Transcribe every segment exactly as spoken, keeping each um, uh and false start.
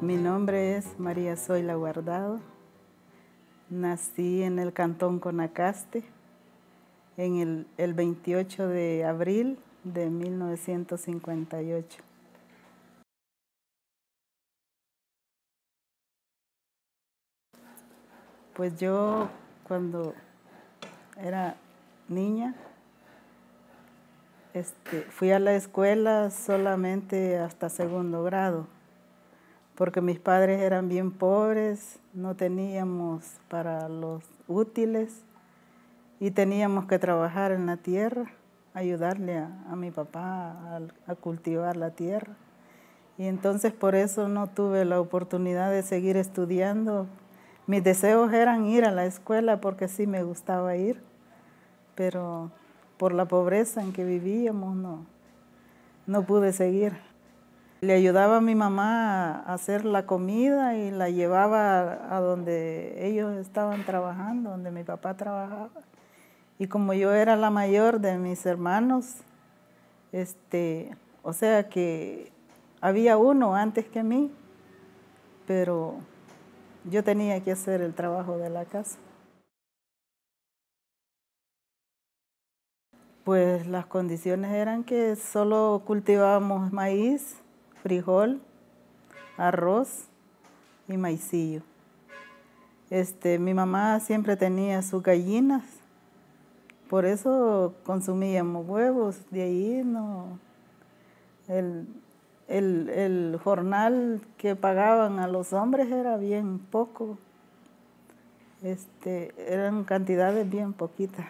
Mi nombre es María Zoila Guardado. Nací en el cantón Conacaste en el, el veintiocho de abril de mil novecientos cincuenta y ocho. Pues yo cuando era niña este, fui a la escuela solamente hasta segundo grado, porque mis padres eran bien pobres, no teníamos para los útiles y teníamos que trabajar en la tierra, ayudarle a, a mi papá a, a cultivar la tierra. Y entonces por eso no tuve la oportunidad de seguir estudiando. Mis deseos eran ir a la escuela porque sí me gustaba ir, pero por la pobreza en que vivíamos no, no pude seguir. Le ayudaba a mi mamá a hacer la comida y la llevaba a donde ellos estaban trabajando, donde mi papá trabajaba. Y como yo era la mayor de mis hermanos, este, o sea que había uno antes que mí, pero yo tenía que hacer el trabajo de la casa. Pues las condiciones eran que solo cultivábamos maíz, frijol, arroz y maicillo. Este, mi mamá siempre tenía sus gallinas, por eso consumíamos huevos, de ahí no. El, el, el jornal que pagaban a los hombres era bien poco, este, eran cantidades bien poquitas.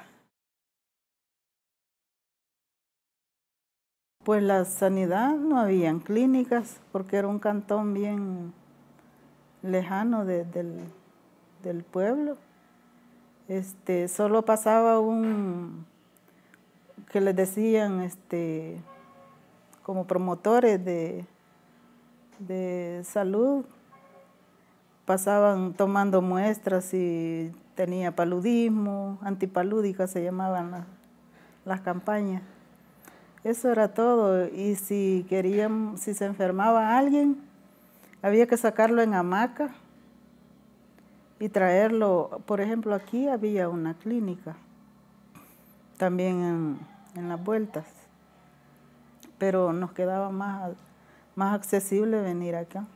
Pues la sanidad no habían clínicas porque era un cantón bien lejano de, del, del pueblo. Este, solo pasaba un, que les decían, este, como promotores de, de salud, pasaban tomando muestras si tenía paludismo, antipalúdicas se llamaban las, las campañas. Eso era todo, y si querían, si se enfermaba alguien, había que sacarlo en hamaca y traerlo. Por ejemplo, aquí había una clínica, también en, en las vueltas, pero nos quedaba más, más accesible venir acá.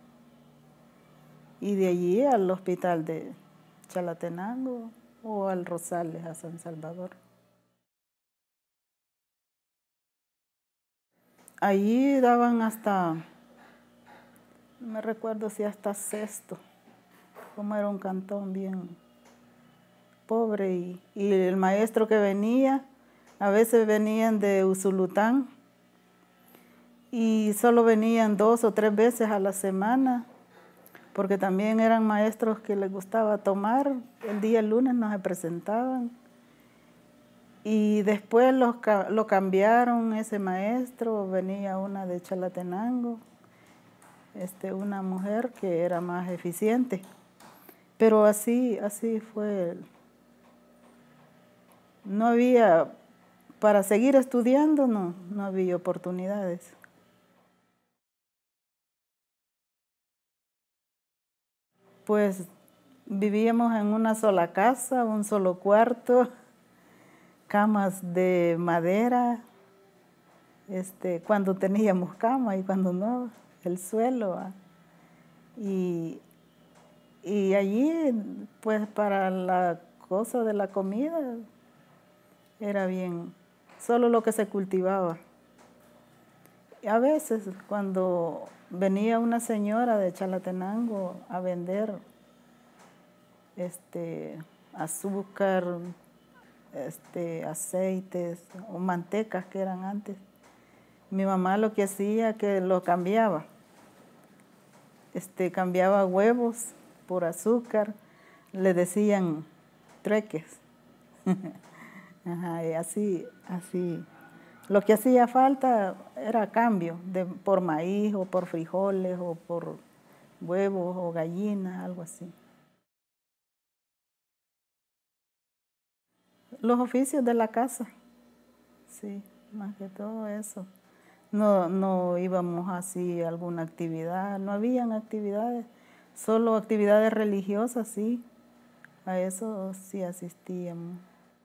Y de allí al hospital de Chalatenango o al Rosales, a San Salvador. Allí daban hasta, no me recuerdo si hasta sexto, como era un cantón bien pobre. Y, y el maestro que venía, a veces venían de Usulután y solo venían dos o tres veces a la semana, porque también eran maestros que les gustaba tomar. El día lunes nos presentaban. Y después los, lo cambiaron, ese maestro, venía una de Chalatenango, este, una mujer que era más eficiente. Pero así, así fue. No había, para seguir estudiando, no, no había oportunidades. Pues vivíamos en una sola casa, un solo cuarto, camas de madera, este, cuando teníamos cama y cuando no, el suelo. ¿Ah? Y, y allí, pues para la cosa de la comida, era bien, solo lo que se cultivaba. Y a veces, cuando venía una señora de Chalatenango a vender este, azúcar, este, aceites o mantecas que eran antes, mi mamá lo que hacía que lo cambiaba. Este, cambiaba huevos por azúcar, le decían trueques. Ajá, y así, así. Lo que hacía falta era cambio, de, por maíz o por frijoles o por huevos o gallinas, algo así. Los oficios de la casa, sí, más que todo eso. No, no íbamos así a alguna actividad, no habían actividades, solo actividades religiosas, sí, a eso sí asistíamos.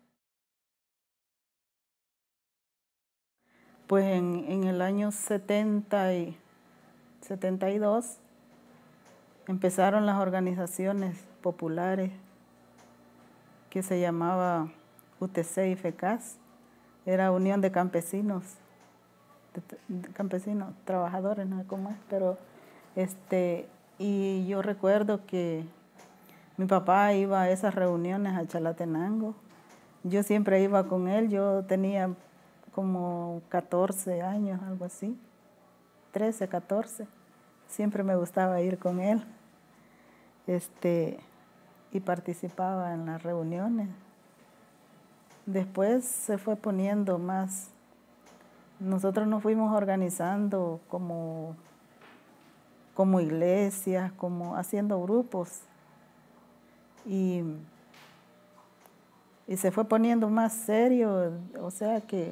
Pues en, en el año setenta y setenta y dos empezaron las organizaciones populares que se llamaba U T C y FECAS, era Unión de Campesinos, de, de campesinos, trabajadores, no sé cómo es, pero este, y yo recuerdo que mi papá iba a esas reuniones a Chalatenango, yo siempre iba con él, yo tenía como catorce años, algo así, trece, catorce, siempre me gustaba ir con él, este, y participaba en las reuniones. Después se fue poniendo más, nosotros nos fuimos organizando como, como iglesias, como haciendo grupos, y, y se fue poniendo más serio, o sea que,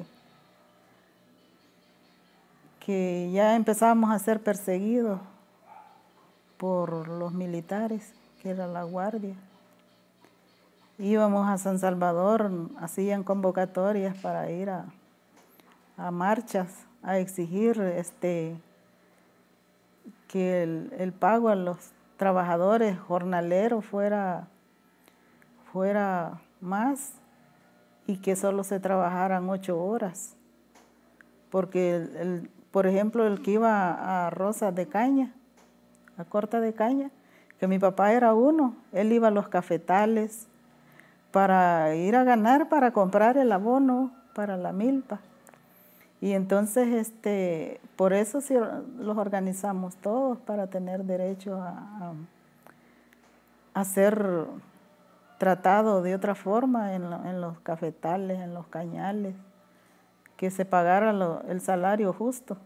que ya empezábamos a ser perseguidos por los militares, que era la guardia. Íbamos a San Salvador, hacían convocatorias para ir a, a marchas, a exigir este, que el, el pago a los trabajadores jornaleros fuera, fuera más y que solo se trabajaran ocho horas. Porque, el, el, por ejemplo, el que iba a Rosas de Caña, a Corta de Caña, que mi papá era uno, él iba a los cafetales para ir a ganar, para comprar el abono para la milpa. Y entonces, este, por eso sí los organizamos todos, para tener derecho a, a, a ser tratados de otra forma en, lo, en los cafetales, en los cañales, que se pagara lo, el salario justo.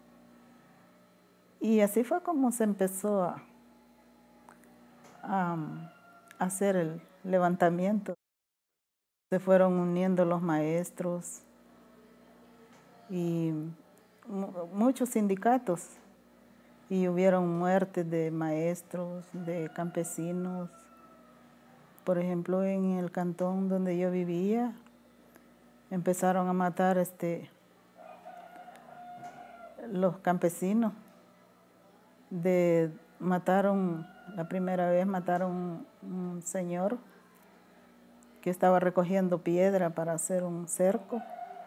Y así fue como se empezó a, a, a hacer el levantamiento. Se fueron uniendo los maestros y muchos sindicatos, y hubieron muertes de maestros, de campesinos. Por ejemplo, en el cantón donde yo vivía, empezaron a matar este, los campesinos. De, mataron, la primera vez mataron un señor que estaba recogiendo piedra para hacer un cerco.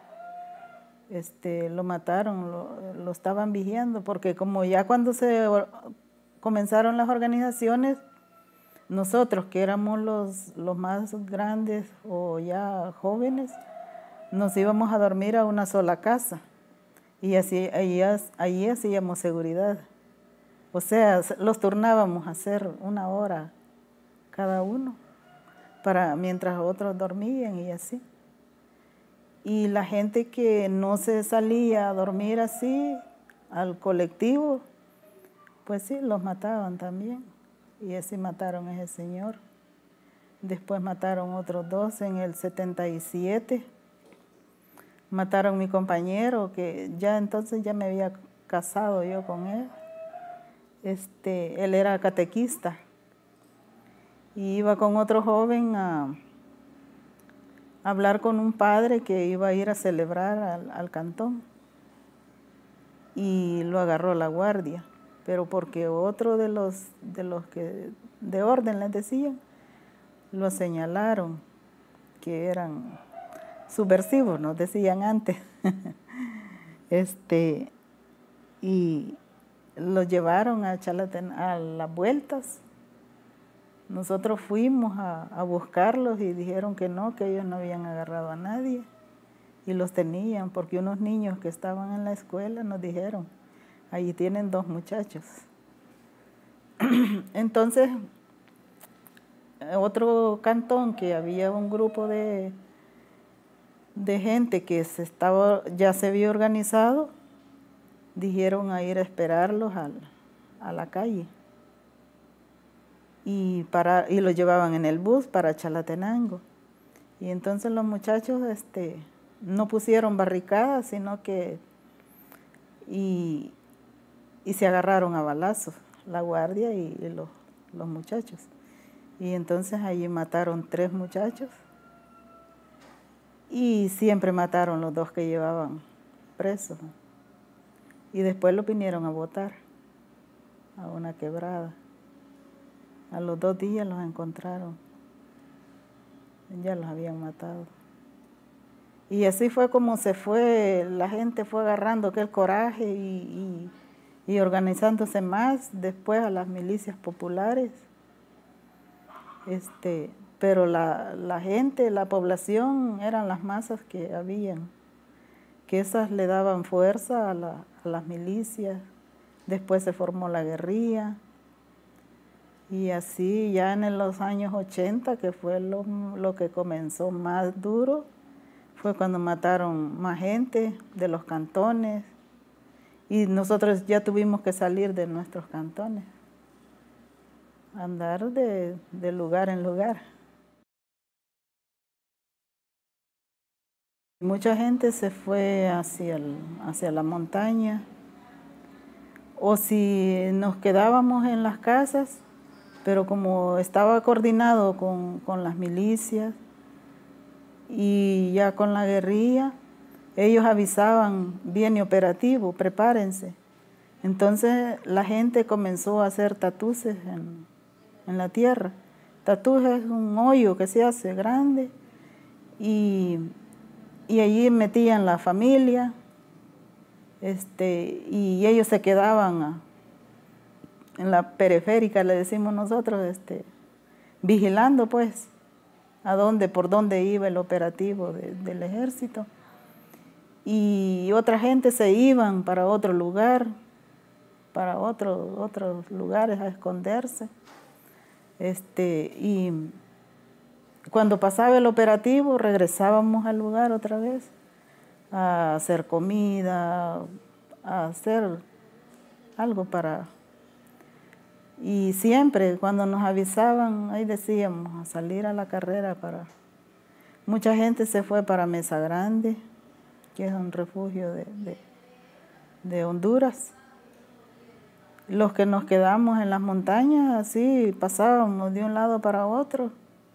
Este, lo mataron, lo, lo estaban vigiando, porque como ya cuando se comenzaron las organizaciones, nosotros que éramos los, los más grandes o ya jóvenes, nos íbamos a dormir a una sola casa, y así, allí, allí hacíamos seguridad. O sea, los turnábamos a hacer una hora cada uno, para, mientras otros dormían y así. Y la gente que no se salía a dormir así, al colectivo, pues sí, los mataban también. Y así mataron a ese señor. Después mataron otros dos en el setenta y siete. Mataron a mi compañero, que ya entonces ya me había casado yo con él. Este, él era catequista. Y iba con otro joven a hablar con un padre que iba a ir a celebrar al, al cantón, y lo agarró la guardia, pero porque otro de los, de los que de orden les decían, lo señalaron que eran subversivos, nos decían antes. este, y lo llevaron a Chalaten, a las vueltas. Nosotros fuimos a, a buscarlos y dijeron que no, que ellos no habían agarrado a nadie, y los tenían, porque unos niños que estaban en la escuela nos dijeron, allí tienen dos muchachos. Entonces, otro cantón que había un grupo de, de gente que se estaba, ya se había organizado, dijeron a ir a esperarlos a, a la calle. Y, para, y lo llevaban en el bus para Chalatenango. Y entonces los muchachos este, no pusieron barricadas, sino que y, y se agarraron a balazos, la guardia y, y los, los muchachos. Y entonces allí mataron tres muchachos y siempre mataron los dos que llevaban presos. Y después los vinieron a botar a una quebrada. A los dos días los encontraron, ya los habían matado. Y así fue como se fue, la gente fue agarrando aquel coraje y, y, y organizándose más después a las milicias populares. Este, pero la, la gente, la población, eran las masas que habían, que esas le daban fuerza a, la, a las milicias. Después se formó la guerrilla. Y así ya en los años ochenta, que fue lo, lo que comenzó más duro, fue cuando mataron más gente de los cantones. Y nosotros ya tuvimos que salir de nuestros cantones, andar de, de lugar en lugar. Mucha gente se fue hacia, el, hacia la montaña, o si nos quedábamos en las casas, pero como estaba coordinado con, con las milicias y ya con la guerrilla, ellos avisaban, viene operativo, prepárense. Entonces la gente comenzó a hacer tatuces en, en la tierra. Tatúes es un hoyo que se hace grande y, y allí metían la familia, este, y ellos se quedaban a, en la periférica, le decimos nosotros, este, vigilando pues a dónde, por dónde iba el operativo de, del ejército. Y otra gente se iban para otro lugar, para otro, otros lugares a esconderse. Este, y cuando pasaba el operativo regresábamos al lugar otra vez a hacer comida, a hacer algo para... Y siempre cuando nos avisaban, ahí decíamos, a salir a la carrera para... Mucha gente se fue para Mesa Grande, que es un refugio de, de, de Honduras. Los que nos quedamos en las montañas, así pasábamos de un lado para otro,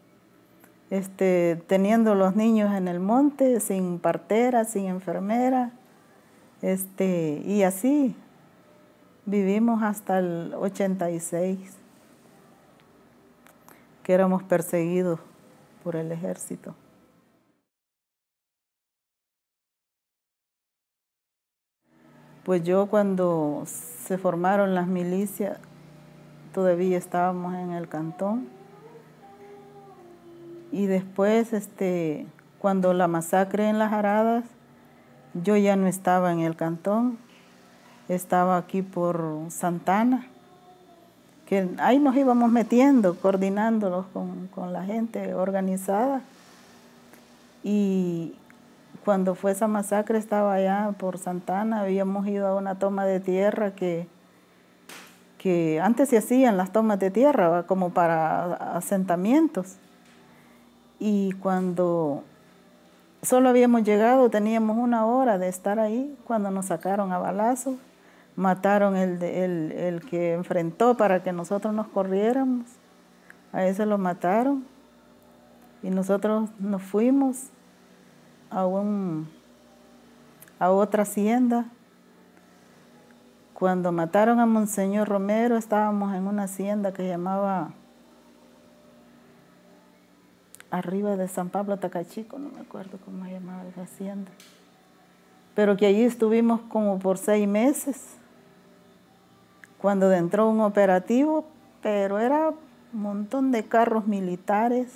este, teniendo los niños en el monte, sin partera, sin enfermera, este, y así. Vivimos hasta el ochenta y seis, que éramos perseguidos por el ejército. Pues yo cuando se formaron las milicias, todavía estábamos en el cantón. Y después, este, cuando la masacre en Las Aradas, yo ya no estaba en el cantón. Estaba aquí por Santana, que ahí nos íbamos metiendo, coordinándolos con, con la gente organizada. Y cuando fue esa masacre estaba allá por Santana, habíamos ido a una toma de tierra que, que antes se hacían las tomas de tierra, ¿va? Como para asentamientos. Y cuando solo habíamos llegado, teníamos una hora de estar ahí, cuando nos sacaron a balazos. Mataron el, de, el, el que enfrentó para que nosotros nos corriéramos. A ese lo mataron. Y nosotros nos fuimos a, un, a otra hacienda. Cuando mataron a Monseñor Romero, estábamos en una hacienda que llamaba arriba de San Pablo Tacachico, no me acuerdo cómo se llamaba esa hacienda. Pero que allí estuvimos como por seis meses. Cuando entró un operativo, pero era un montón de carros militares,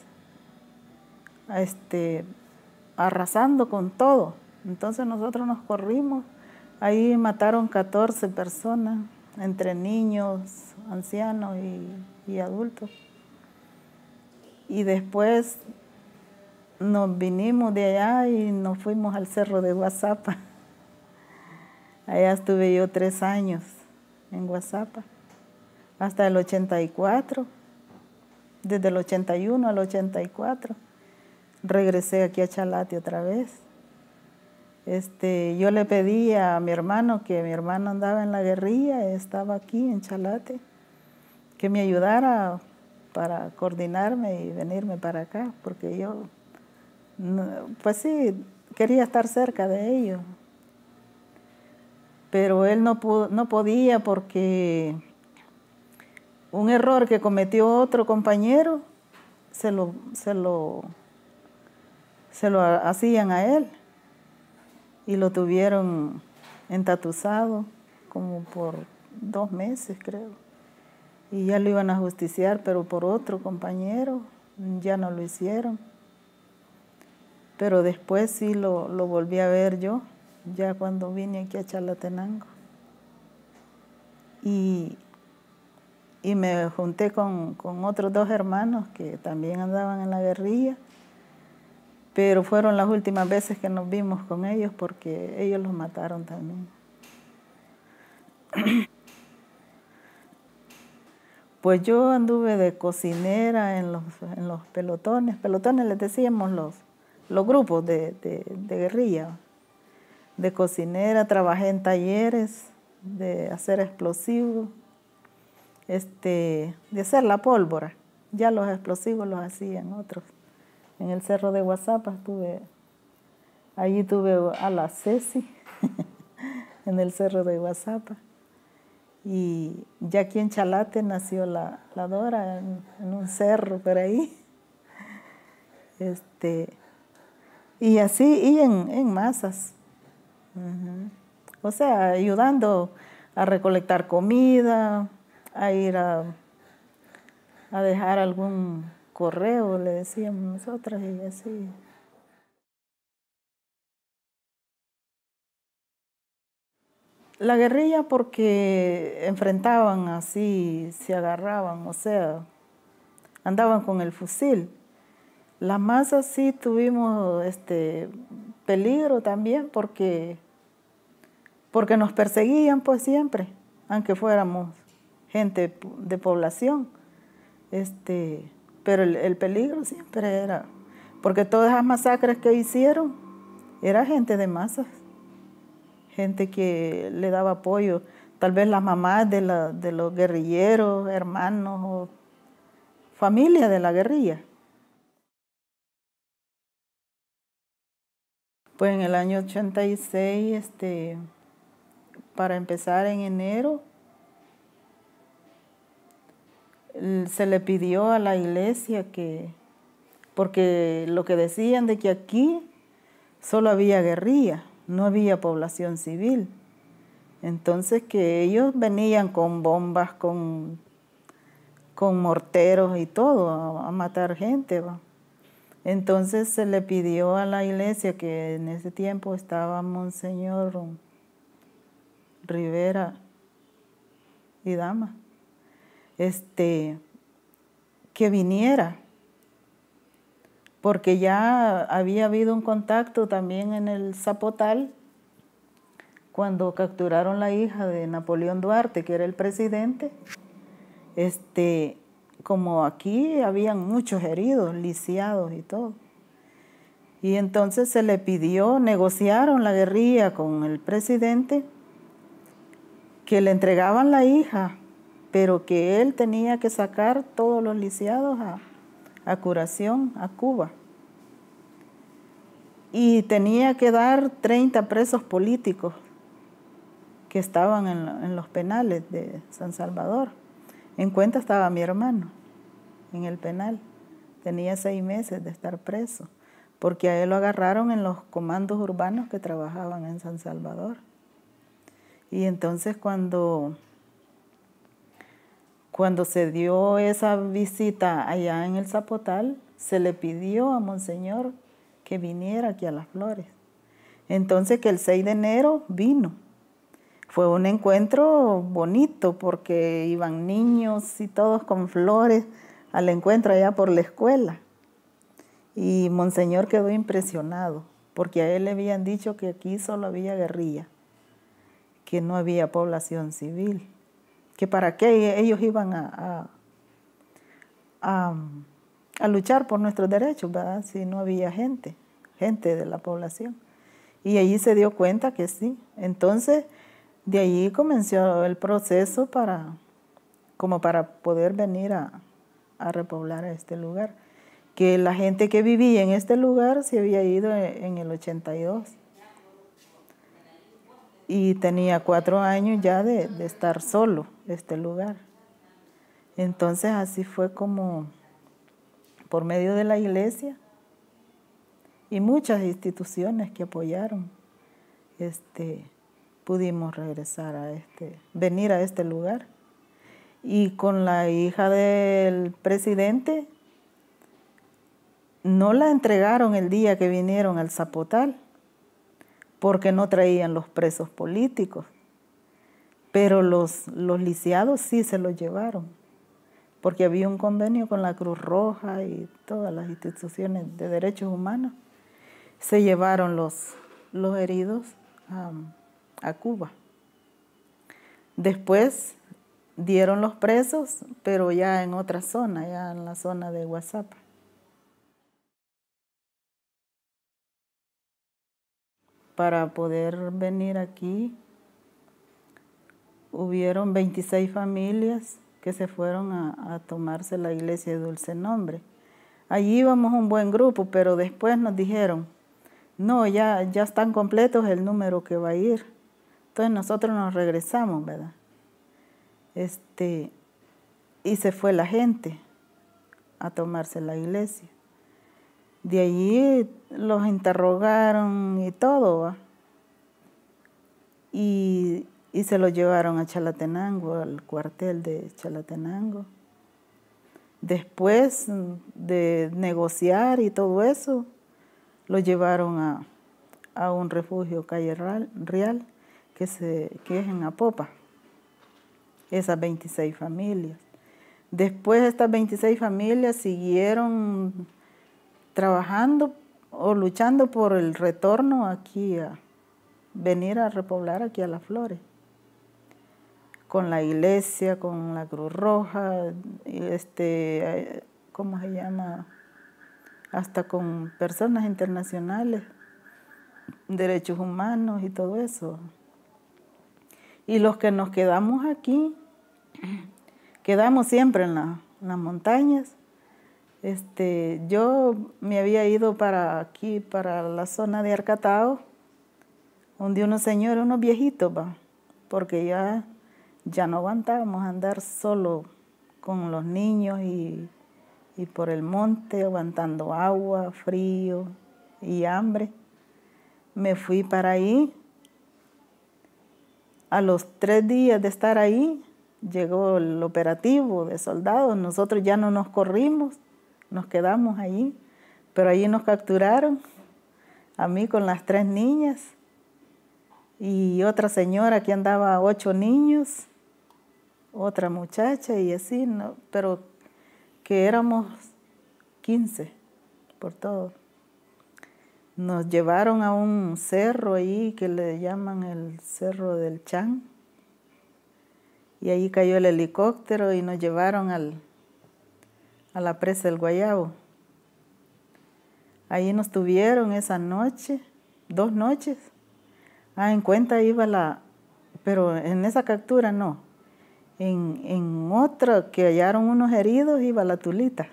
este, arrasando con todo. Entonces nosotros nos corrimos, ahí mataron catorce personas, entre niños, ancianos y, y adultos. Y después nos vinimos de allá y nos fuimos al cerro de Guazapa. Allá estuve yo tres años. En Guazapa, hasta el ochenta y cuatro, desde el ochenta y uno al ochenta y cuatro, regresé aquí a Chalate otra vez. Este, yo le pedí a mi hermano, que mi hermano andaba en la guerrilla, estaba aquí en Chalate, que me ayudara para coordinarme y venirme para acá, porque yo, pues sí, quería estar cerca de ellos. Pero él no, pudo, no podía porque un error que cometió otro compañero se lo, se lo, se lo hacían a él y lo tuvieron entatuzado como por dos meses, creo. Y ya lo iban a justiciar, pero por otro compañero ya no lo hicieron. Pero después sí lo, lo volví a ver yo, ya cuando vine aquí a Chalatenango. Y, y me junté con, con otros dos hermanos que también andaban en la guerrilla, pero fueron las últimas veces que nos vimos con ellos porque ellos los mataron también. Pues yo anduve de cocinera en los, en los pelotones, pelotones les decíamos los, los grupos de, de, de guerrilla. De cocinera, trabajé en talleres de hacer explosivos, este, de hacer la pólvora. Ya los explosivos los hacían otros. En el Cerro de Guazapa estuve, allí tuve a la Ceci, en el Cerro de Guazapa. Y ya aquí en Chalate nació la, la Dora, en, en un cerro por ahí. Este, y así, y en, en masas. Uh-huh. O sea, ayudando a recolectar comida, a ir a, a dejar algún correo, le decíamos nosotras, y así. La guerrilla porque enfrentaban así, se agarraban, o sea, andaban con el fusil. Las masas sí tuvimos este peligro también porque, porque nos perseguían pues siempre, aunque fuéramos gente de población. Este, pero el, el peligro siempre era, porque todas esas masacres que hicieron, era gente de masas. Gente que le daba apoyo, tal vez las mamás de, la, de los guerrilleros, hermanos o familia de la guerrilla. Pues en el año ochenta y seis, este, para empezar en enero, se le pidió a la iglesia que, porque lo que decían de que aquí solo había guerrilla, no había población civil. Entonces que ellos venían con bombas, con, con morteros y todo, a, a matar gente, ¿va? Entonces se le pidió a la iglesia, que en ese tiempo estaba Monseñor Rivera y Dama, este, que viniera, porque ya había habido un contacto también en el Zapotal, cuando capturaron la hija de Napoleón Duarte, que era el presidente. Este, como aquí habían muchos heridos, lisiados y todo. Y entonces se le pidió, negociaron la guerrilla con el presidente, que le entregaban la hija, pero que él tenía que sacar todos los lisiados a, a curación, a Cuba. Y tenía que dar treinta presos políticos que estaban en, en los penales de San Salvador. En cuenta estaba mi hermano en el penal. Tenía seis meses de estar preso, porque a él lo agarraron en los comandos urbanos que trabajaban en San Salvador. Y entonces cuando, cuando se dio esa visita allá en el Zapotal, se le pidió a Monseñor que viniera aquí a Las Flores. Entonces que el seis de enero vino. Fue un encuentro bonito porque iban niños y todos con flores al encuentro allá por la escuela. Y Monseñor quedó impresionado porque a él le habían dicho que aquí solo había guerrilla, que no había población civil, que para qué ellos iban a, a, a, a luchar por nuestros derechos, ¿verdad? Si no había gente, gente de la población. Y allí se dio cuenta que sí. Entonces, de allí comenzó el proceso para, como para poder venir a, a repoblar a este lugar. Que la gente que vivía en este lugar se había ido en el ochenta y dos. Y tenía cuatro años ya de, de estar solo este lugar. Entonces así fue como por medio de la iglesia y muchas instituciones que apoyaron, este, pudimos regresar a este, venir a este lugar. Y con la hija del presidente, no la entregaron el día que vinieron al Zapotal, porque no traían los presos políticos, pero los, los lisiados sí se los llevaron, porque había un convenio con la Cruz Roja y todas las instituciones de derechos humanos. Se llevaron los, los heridos a, a Cuba. Después dieron los presos, pero ya en otra zona, ya en la zona de Guazapa. Para poder venir aquí, hubieron veintiséis familias que se fueron a, a tomarse la iglesia de Dulce Nombre. Allí íbamos un buen grupo, pero después nos dijeron, no, ya, ya están completos el número que va a ir. Entonces nosotros nos regresamos, ¿verdad? Este, y se fue la gente a tomarse la iglesia. De allí los interrogaron y todo, ¿va? Y, y se los llevaron a Chalatenango, al cuartel de Chalatenango. Después de negociar y todo eso, los llevaron a, a un refugio Calle Real, que, se, que es en Apopa, esas veintiséis familias. Después estas veintiséis familias siguieron trabajando o luchando por el retorno aquí, a venir a repoblar aquí a Las Flores, con la iglesia, con la Cruz Roja, este, ¿cómo se llama? Hasta con personas internacionales, derechos humanos y todo eso. Y los que nos quedamos aquí, quedamos siempre en, la, en las montañas. Este, yo me había ido para aquí, para la zona de Arcatao, donde unos señores, unos viejitos, va, porque ya, ya no aguantábamos andar solo con los niños y, y por el monte, aguantando agua, frío y hambre. Me fui para ahí. A los tres días de estar ahí, llegó el operativo de soldados. Nosotros ya no nos corrimos, nos quedamos allí, pero allí nos capturaron, a mí con las tres niñas y otra señora que andaba ocho niños, otra muchacha y así, ¿no? Pero que éramos quince por todo. Nos llevaron a un cerro ahí que le llaman el Cerro del Chan, y ahí cayó el helicóptero y nos llevaron al, a la presa del Guayabo. Ahí nos tuvieron esa noche, dos noches. Ah, en cuenta iba la, pero en esa captura no. En, en otra que hallaron unos heridos iba la Tulita.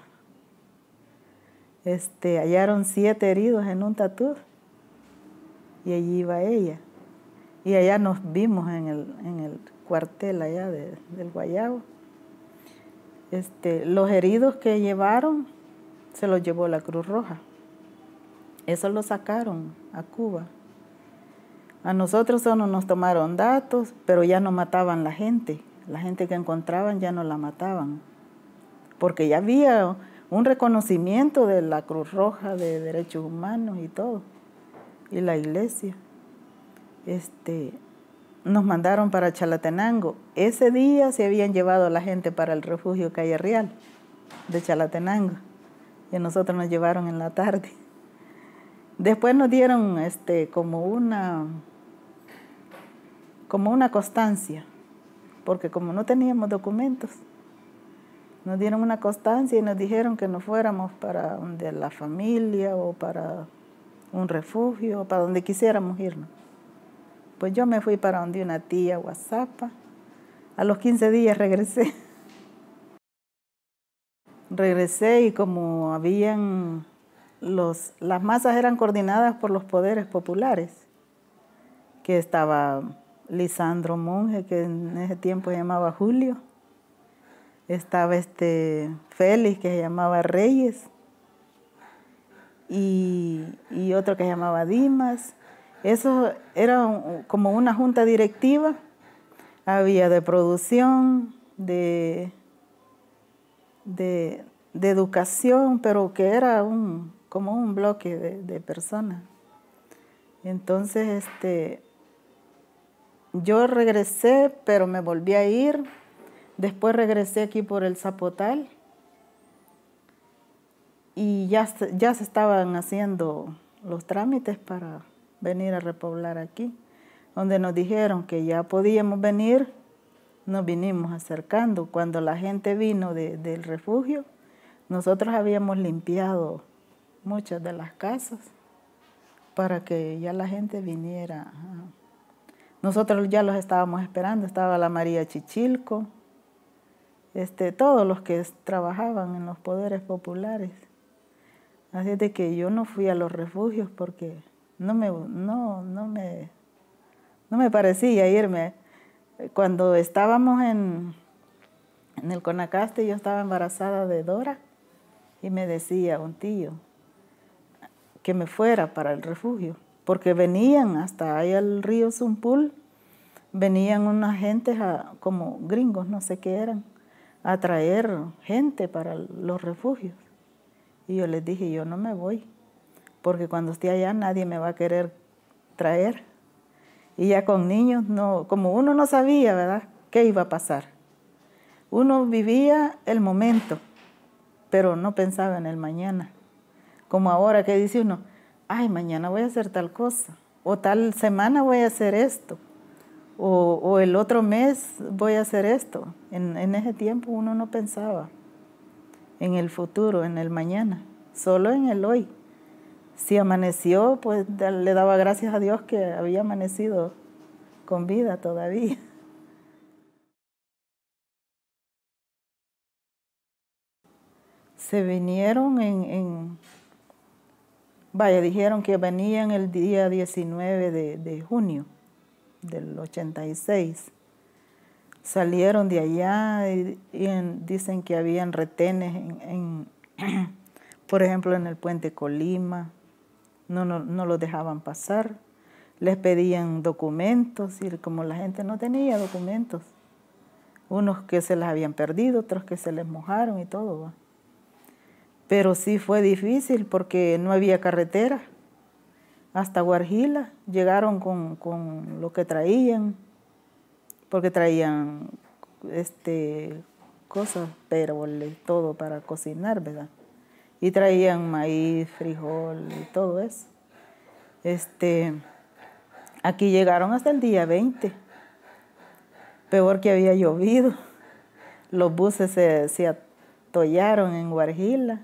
Este, hallaron siete heridos en un tatú y allí iba ella. Y allá nos vimos en el, en el cuartel allá de, del Guayabo. Este, los heridos que llevaron se los llevó la Cruz Roja. Eso lo sacaron a Cuba. A nosotros solo nos tomaron datos, pero ya no mataban la gente. La gente que encontraban ya no la mataban, porque ya había un reconocimiento de la Cruz Roja, de derechos humanos y todo, y la iglesia. Este, nos mandaron para Chalatenango. Ese día se habían llevado a la gente para el refugio Calle Real de Chalatenango, y a nosotros nos llevaron en la tarde. Después nos dieron este, como una, como una constancia, porque como no teníamos documentos, nos dieron una constancia y nos dijeron que no fuéramos para donde la familia o para un refugio, para donde quisiéramos irnos. Pues yo me fui para donde una tía, Guazapa. A los quince días regresé. Regresé y como habían los, las masas eran coordinadas por los poderes populares, que estaba Lisandro Monge, que en ese tiempo se llamaba Julio, estaba este Félix, que se llamaba Reyes, y, y otro que se llamaba Dimas. Eso era como una junta directiva, había de producción, de, de, de educación, pero que era un, como un bloque de, de personas. Entonces, este, yo regresé, pero me volví a ir. Después regresé aquí por el Zapotal y ya, ya se estaban haciendo los trámites para venir a repoblar aquí. Donde nos dijeron que ya podíamos venir, nos vinimos acercando. Cuando la gente vino de, del refugio, nosotros habíamos limpiado muchas de las casas para que ya la gente viniera. Nosotros ya los estábamos esperando, estaba la María Chichilco, este, todos los que trabajaban en los poderes populares. Así de que yo no fui a los refugios porque no me, no, no me, no me parecía irme. Cuando estábamos en, en el Conacaste, yo estaba embarazada de Dora y me decía un tío que me fuera para el refugio, porque venían hasta ahí al río Zumpul, venían unas gentes a, como gringos, no sé qué eran, a traer gente para los refugios. Y yo les dije, yo no me voy, porque cuando esté allá nadie me va a querer traer. Y ya con niños, no, como uno no sabía, ¿verdad?, qué iba a pasar. Uno vivía el momento, pero no pensaba en el mañana. Como ahora que dice uno, ay, mañana voy a hacer tal cosa, o tal semana voy a hacer esto, o, o el otro mes voy a hacer esto. En, en ese tiempo uno no pensaba en el futuro, en el mañana, solo en el hoy. Si amaneció, pues le daba gracias a Dios que había amanecido con vida todavía. Se vinieron en, en, vaya, dijeron que venían el día diecinueve de, de junio del ochenta y seis. Salieron de allá y, y en, dicen que habían retenes, en, en, por ejemplo, en el puente Colima, no, no, no los dejaban pasar. Les pedían documentos y como la gente no tenía documentos, unos que se les habían perdido, otros que se les mojaron y todo, ¿va? Pero sí fue difícil porque no había carretera. Hasta Guarjila llegaron con, con lo que traían, porque traían este, cosas, péroles, todo para cocinar, ¿verdad? Y traían maíz, frijol y todo eso. Este, aquí llegaron hasta el día veinte, peor que había llovido. Los buses se, se atollaron en Guarjila.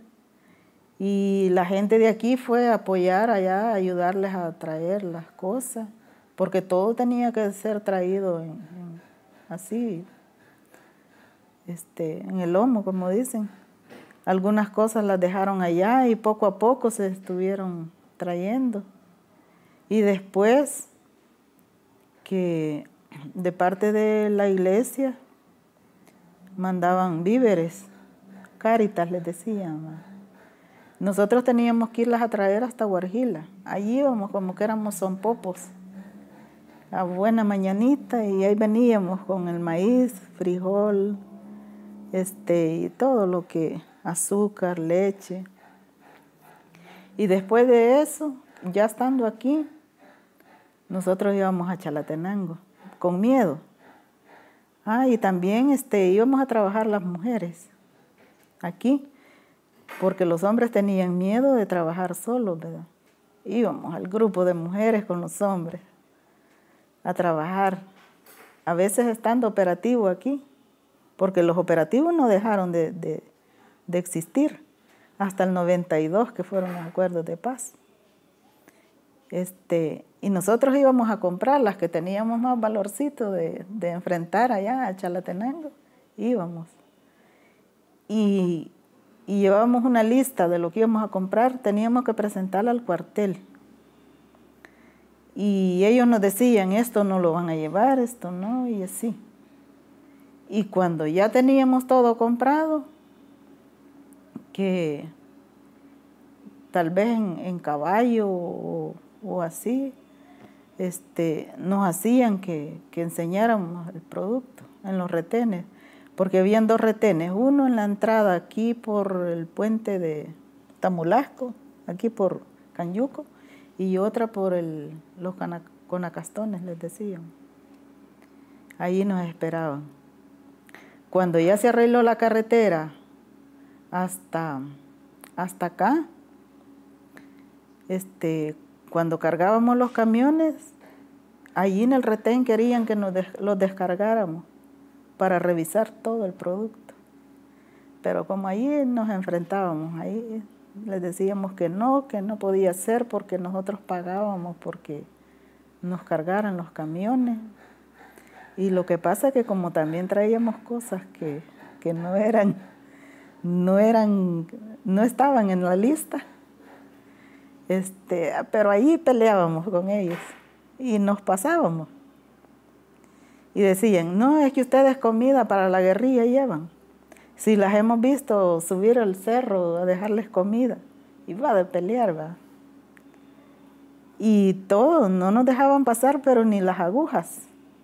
Y la gente de aquí fue a apoyar allá, a ayudarles a traer las cosas, porque todo tenía que ser traído en, en, así, este, en el lomo, como dicen. Algunas cosas las dejaron allá y poco a poco se estuvieron trayendo. Y después que de parte de la iglesia mandaban víveres, Cáritas les decían. Nosotros teníamos que irlas a traer hasta Guarjila. Allí íbamos como que éramos sonpopos, a buena mañanita, y ahí veníamos con el maíz, frijol, este, y todo lo que, azúcar, leche. Y después de eso, ya estando aquí, nosotros íbamos a Chalatenango, con miedo. Ah, y también este, íbamos a trabajar las mujeres aquí, porque los hombres tenían miedo de trabajar solos, ¿verdad? Íbamos al grupo de mujeres con los hombres a trabajar, a veces estando operativo aquí, porque los operativos no dejaron de, de, de existir hasta el noventa y dos, que fueron los acuerdos de paz. Este, y nosotros íbamos a comprar las que teníamos más valorcito de, de enfrentar allá a Chalatenango, íbamos. Y, y llevábamos una lista de lo que íbamos a comprar, teníamos que presentarla al cuartel. Y ellos nos decían, esto no lo van a llevar, esto no, y así. Y cuando ya teníamos todo comprado, que tal vez en, en caballo o, o así, este, nos hacían que, que enseñáramos el producto en los retenes, porque habían dos retenes, uno en la entrada aquí por el puente de Tamulasco, aquí por Canyuco, y otra por el, los Conacastones, les decían. Ahí nos esperaban. Cuando ya se arregló la carretera hasta, hasta acá, este, cuando cargábamos los camiones, allí en el retén querían que nos des, los descargáramos para revisar todo el producto. Pero como allí nos enfrentábamos, ahí les decíamos que no, que no podía ser porque nosotros pagábamos porque nos cargaran los camiones. Y lo que pasa es que como también traíamos cosas que, que no eran, no eran, no estaban en la lista, este, pero ahí peleábamos con ellos y nos pasábamos. Y decían, no, es que ustedes comida para la guerrilla llevan. Si las hemos visto subir al cerro a dejarles comida, iba de pelear, va. Y todo, no nos dejaban pasar, pero ni las agujas.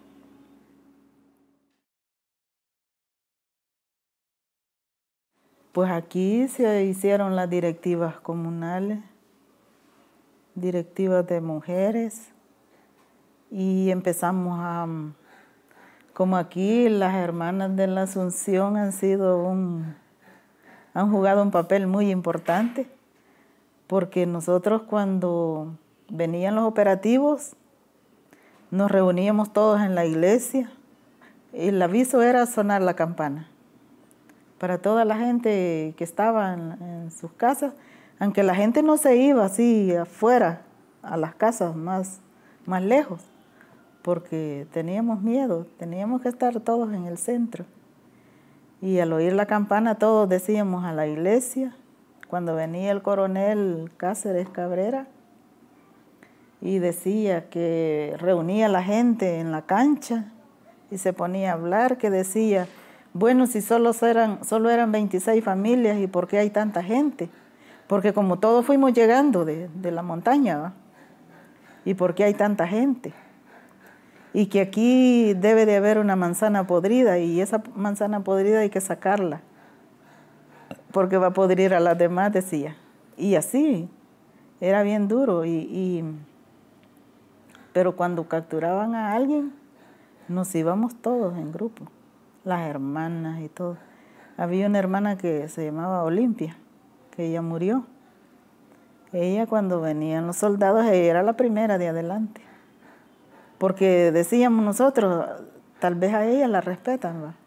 Pues aquí se hicieron las directivas comunales, directivas de mujeres, y empezamos a, como aquí las hermanas de la Asunción han sido un, han jugado un papel muy importante, porque nosotros cuando venían los operativos, nos reuníamos todos en la iglesia, y el aviso era sonar la campana. Para toda la gente que estaba en, en sus casas, aunque la gente no se iba así afuera, a las casas más, más lejos, porque teníamos miedo, teníamos que estar todos en el centro. Y al oír la campana todos decíamos a la iglesia, cuando venía el coronel Cáceres Cabrera, y decía que reunía a la gente en la cancha, y se ponía a hablar, que decía, bueno, si solo eran, solo eran veintiséis familias, ¿y por qué hay tanta gente? Porque como todos fuimos llegando de, de la montaña, ¿va? ¿Y por qué hay tanta gente? Y que aquí debe de haber una manzana podrida, y esa manzana podrida hay que sacarla, porque va a podrir a las demás, decía. Y así, era bien duro. Y, y, pero cuando capturaban a alguien, nos íbamos todos en grupo, las hermanas y todo. Había una hermana que se llamaba Olimpia, que ella murió. Ella cuando venían los soldados, ella era la primera de adelante. Porque decíamos nosotros, tal vez a ella la respetan, ¿va?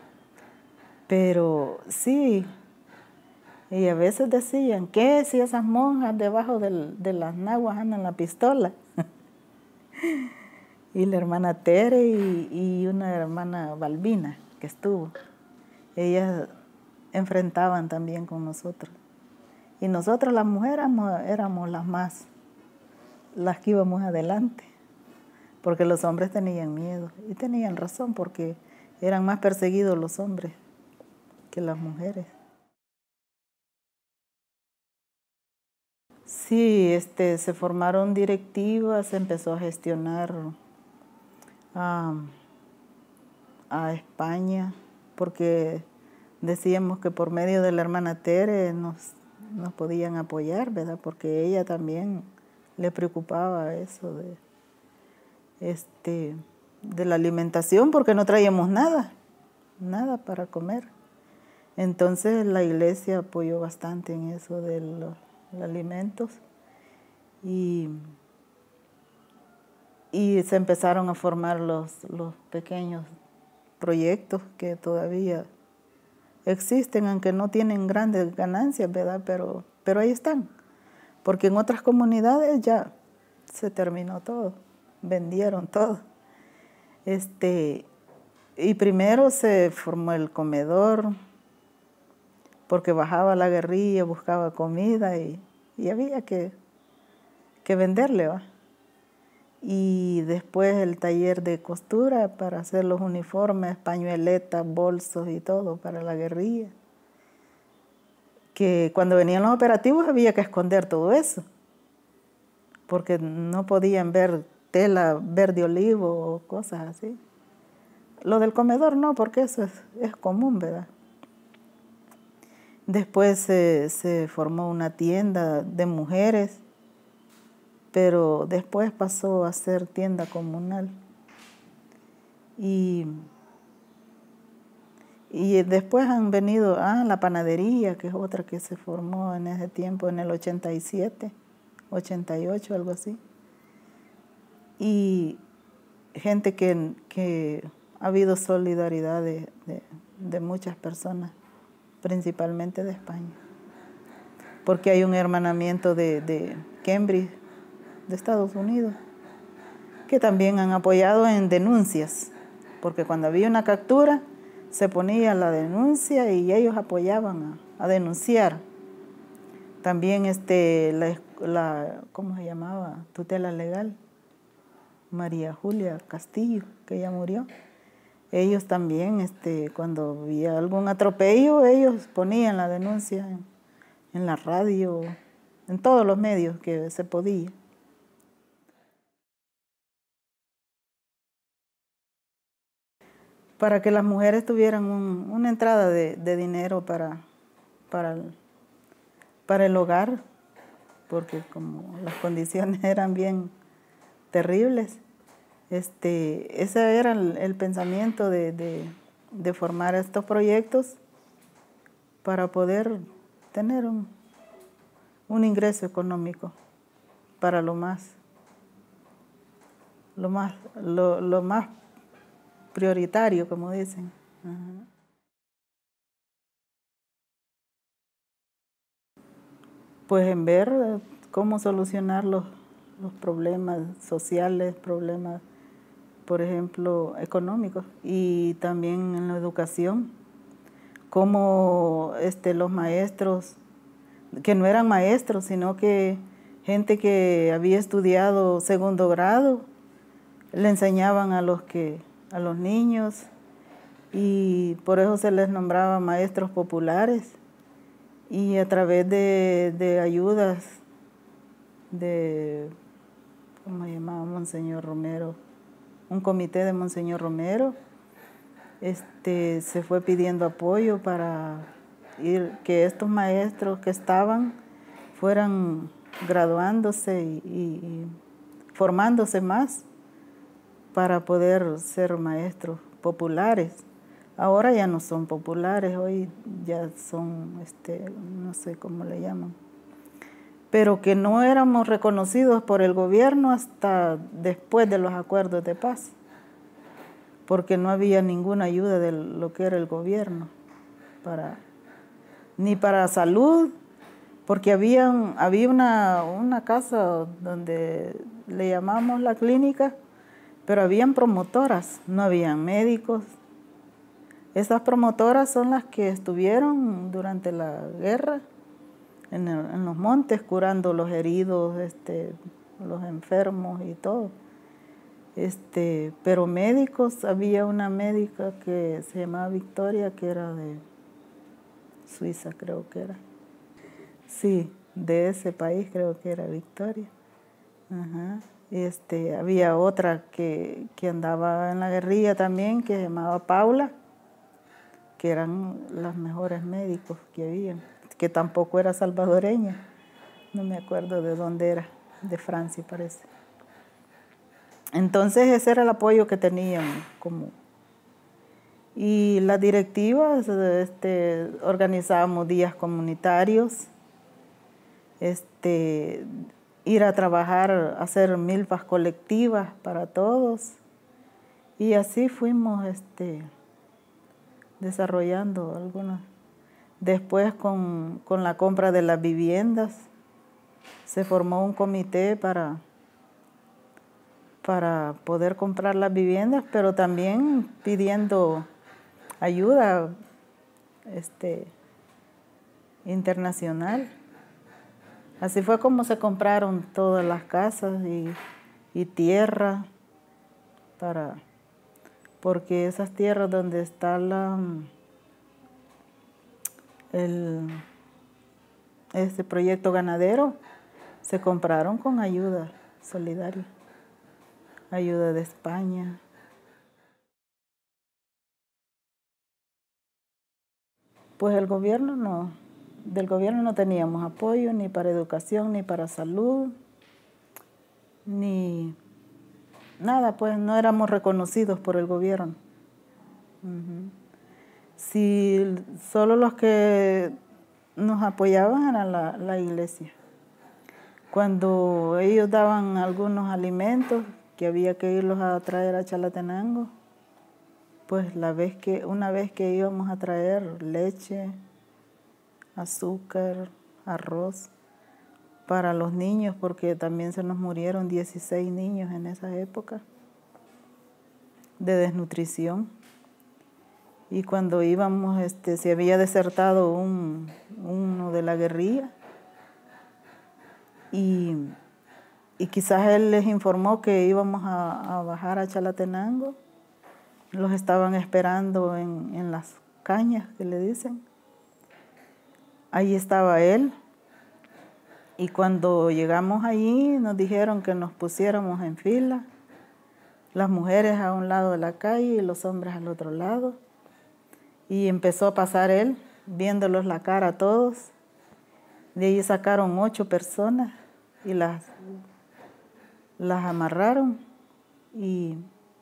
Pero sí, y a veces decían, ¿qué si esas monjas debajo del, de las naguas andan la pistola? Y la hermana Tere y, y una hermana Balbina que estuvo, ellas enfrentaban también con nosotros. Y nosotros las mujeres éramos, éramos las más, las que íbamos adelante, porque los hombres tenían miedo, y tenían razón, porque eran más perseguidos los hombres que las mujeres. Sí, este, se formaron directivas, se empezó a gestionar a, a España, porque decíamos que por medio de la hermana Tere nos, nos podían apoyar, ¿verdad? Porque ella también le preocupaba eso de, este, de la alimentación, porque no traíamos nada, nada para comer. Entonces la iglesia apoyó bastante en eso de los, los alimentos, y, y se empezaron a formar los, los pequeños proyectos que todavía existen, aunque no tienen grandes ganancias, ¿verdad? Pero, pero ahí están, porque en otras comunidades ya se terminó todo, vendieron todo. Este, y primero se formó el comedor, porque bajaba la guerrilla, buscaba comida y, y había que, que venderle, ¿va? Y después el taller de costura para hacer los uniformes, pañueletas, bolsos y todo para la guerrilla. Que cuando venían los operativos había que esconder todo eso, porque no podían ver tela verde olivo o cosas así. Lo del comedor no, porque eso es, es común, ¿verdad? Después se, se formó una tienda de mujeres, pero después pasó a ser tienda comunal. Y, y después han venido, ah, la panadería, que es otra que se formó en ese tiempo, en el ochenta y siete, ochenta y ocho, algo así. Y gente que, que ha habido solidaridad de, de, de muchas personas, principalmente de España. Porque hay un hermanamiento de, de Cambridge, de Estados Unidos, que también han apoyado en denuncias, porque cuando había una captura se ponía la denuncia y ellos apoyaban a, a denunciar. También este, la, la, ¿cómo se llamaba? Tutela legal, María Julia Castillo, que ya murió. Ellos también, este, cuando había algún atropello, ellos ponían la denuncia en, en la radio, en todos los medios que se podía. Para que las mujeres tuvieran un, una entrada de, de dinero para, para, el, para el hogar, porque como las condiciones eran bien terribles, este, ese era el, el pensamiento de, de, de formar estos proyectos para poder tener un, un ingreso económico para lo más, lo más, lo, lo más prioritario, como dicen. Ajá. Pues en ver cómo solucionar los, los problemas sociales, problemas, por ejemplo, económicos, y también en la educación, cómo este, los maestros, que no eran maestros, sino que gente que había estudiado segundo grado, le enseñaban a los que a los niños, y por eso se les nombraba maestros populares, y a través de, de ayudas de, ¿cómo se llamaba? Monseñor Romero, un comité de Monseñor Romero, este, se fue pidiendo apoyo para ir, que estos maestros que estaban fueran graduándose y, y, y formándose más para poder ser maestros populares. Ahora ya no son populares, hoy ya son, este, no sé cómo le llaman, pero que no éramos reconocidos por el gobierno hasta después de los acuerdos de paz, porque no había ninguna ayuda de lo que era el gobierno, para, ni para salud, porque había, había una, una casa donde le llamamos la clínica, pero habían promotoras, no habían médicos. Esas promotoras son las que estuvieron durante la guerra en, el, en los montes curando los heridos, este, los enfermos y todo. Este, pero médicos, había una médica que se llamaba Victoria, que era de Suiza, creo que era. Sí, de ese país creo que era Victoria. Ajá. Este, había otra que, que andaba en la guerrilla también, que se llamaba Paula, que eran los mejores médicos que habían, que tampoco era salvadoreña, no me acuerdo de dónde era, de Francia parece. Entonces ese era el apoyo que tenían como. Y las directivas, este, organizábamos días comunitarios, este, ir a trabajar, hacer milpas colectivas para todos, y así fuimos este, desarrollando algunas. Después con, con la compra de las viviendas, se formó un comité para para poder comprar las viviendas, pero también pidiendo ayuda este, internacional. Así fue como se compraron todas las casas y, y tierra, para, porque esas tierras donde está la, el, este proyecto ganadero se compraron con ayuda solidaria, ayuda de España. Pues el gobierno no, del gobierno no teníamos apoyo ni para educación, ni para salud, ni nada, pues no éramos reconocidos por el gobierno. Uh-huh. Si solo los que nos apoyaban era la, la iglesia. Cuando ellos daban algunos alimentos que había que irlos a traer a Chalatenango, pues la vez que, una vez que íbamos a traer leche, azúcar, arroz para los niños, porque también se nos murieron dieciséis niños en esa época de desnutrición. Y cuando íbamos, este, se había desertado un, uno de la guerrilla, y, y quizás él les informó que íbamos a, a bajar a Chalatenango. Los estaban esperando en, en las cañas, que le dicen. Ahí estaba él. Y cuando llegamos allí nos dijeron que nos pusiéramos en fila, las mujeres a un lado de la calle y los hombres al otro lado. Y empezó a pasar él, viéndolos la cara a todos. De ahí sacaron ocho personas y las, las amarraron y,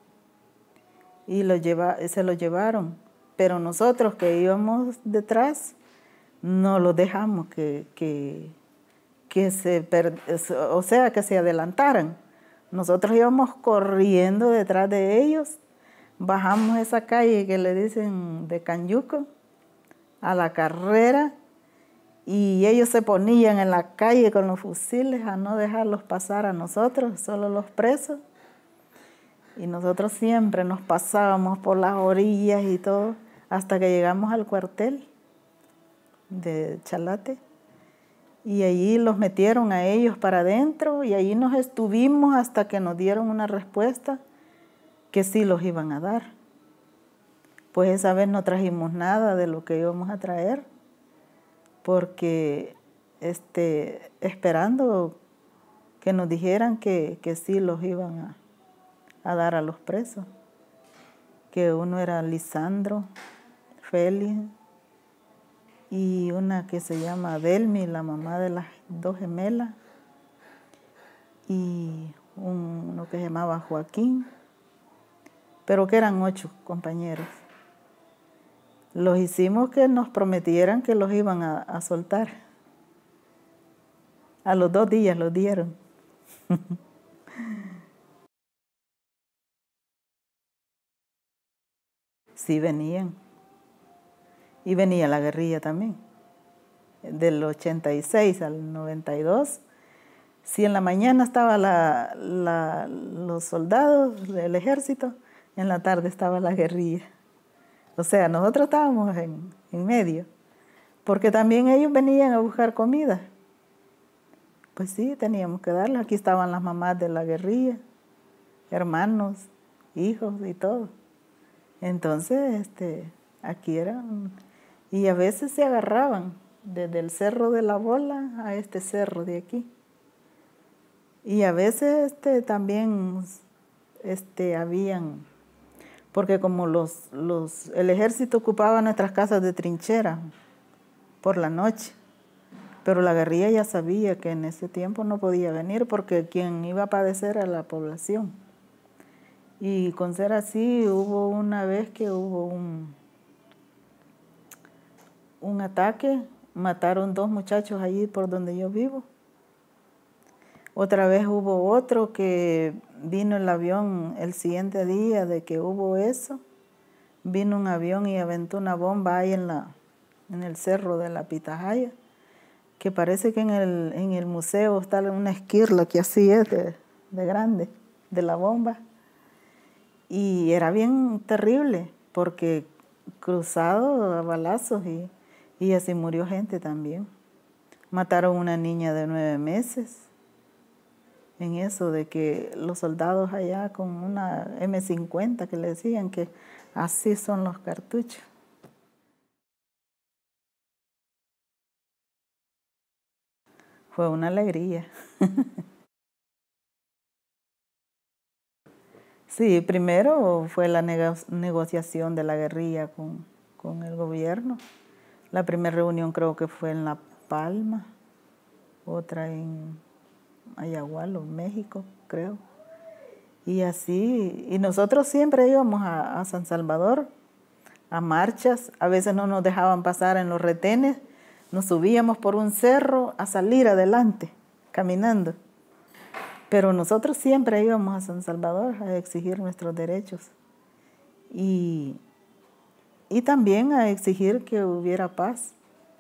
y los lleva, se los llevaron. Pero nosotros que íbamos detrás, no los dejamos que, que, que se, o sea, que se adelantaran. Nosotros íbamos corriendo detrás de ellos, bajamos esa calle que le dicen de Canyuco, a la carrera, y ellos se ponían en la calle con los fusiles a no dejarlos pasar a nosotros, solo los presos. Y nosotros siempre nos pasábamos por las orillas y todo, hasta que llegamos al cuartel de Chalate. Y allí los metieron a ellos para adentro y allí nos estuvimos hasta que nos dieron una respuesta que sí los iban a dar. Pues esa vez no trajimos nada de lo que íbamos a traer, porque este, esperando que nos dijeran que, que sí los iban a, a dar a los presos, que uno era Lisandro, Félix, y una que se llama Delmi, la mamá de las dos gemelas, y uno que se llamaba Joaquín, pero que eran ocho compañeros. Los hicimos que nos prometieran que los iban a, a soltar. A los dos días los dieron. Sí venían. Y venía la guerrilla también. Del ochenta y seis al noventa y dos. Si en la mañana estaban la, la, los soldados del ejército, en la tarde estaba la guerrilla. O sea, nosotros estábamos en, en medio, porque también ellos venían a buscar comida. Pues sí, teníamos que darles. Aquí estaban las mamás de la guerrilla, hermanos, hijos y todo. Entonces, este, aquí eran, y a veces se agarraban desde el cerro de la Bola a este cerro de aquí. Y a veces este, también este, habían, porque como los, los, el ejército ocupaba nuestras casas de trinchera por la noche, pero la guerrilla ya sabía que en ese tiempo no podía venir porque quien iba a padecer era la población. Y con ser así, hubo una vez que hubo un, un ataque, mataron dos muchachos allí por donde yo vivo. Otra vez hubo otro que vino el avión el siguiente día de que hubo eso. Vino un avión y aventó una bomba ahí en, la, en el cerro de la Pitahaya, que parece que en el, en el museo está una esquirla que así es de, de grande. de la bomba. Y era bien terrible, porque cruzado a balazos y, y así murió gente también. Mataron a una niña de nueve meses en eso de que los soldados allá con una eme cincuenta que le decían que así son los cartuchos. Fue una alegría. Sí, primero fue la nego negociación de la guerrilla con, con el gobierno. La primera reunión creo que fue en La Palma, otra en Ayagualo, México, creo. Y así, y nosotros siempre íbamos a, a San Salvador, a marchas, a veces no nos dejaban pasar en los retenes, nos subíamos por un cerro a salir adelante, caminando. Pero nosotros siempre íbamos a San Salvador a exigir nuestros derechos y, y también a exigir que hubiera paz.